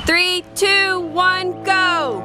3, 2, 1, go!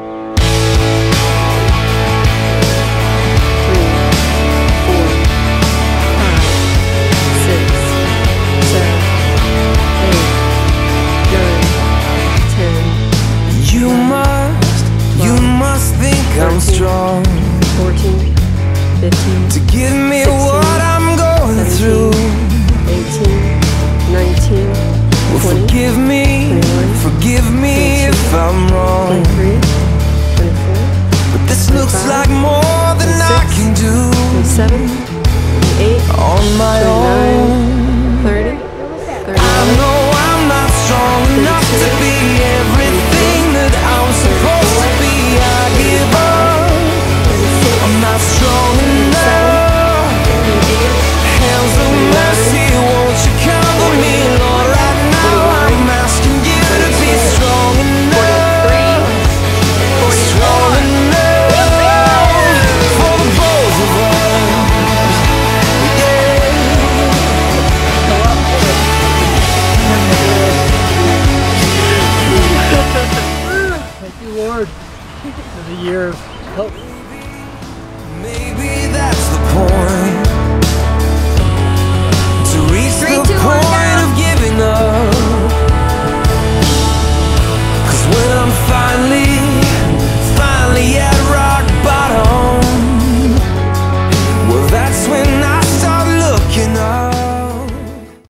'You must think I'm strong 14, 15, to give me 16, what I'm going 17, through. 18, 19, Well, 20, forgive me 21, forgive me 22, if I'm wrong, 23, 24, but this looks 25, like more than I 26, can do 27, 28, on my 29, own. 30, I know I'm not strong enough to be everything that I'm supposed to be. I give up, I'm not strong enough. Hands of mercy, won't you cover me, Lord? Right now I'm asking you to be strong enough, strong enough for the both of us. Thank you, Lord, for the year of health. Maybe that's the point, to reach 3, the 2, 1, point go. of giving up.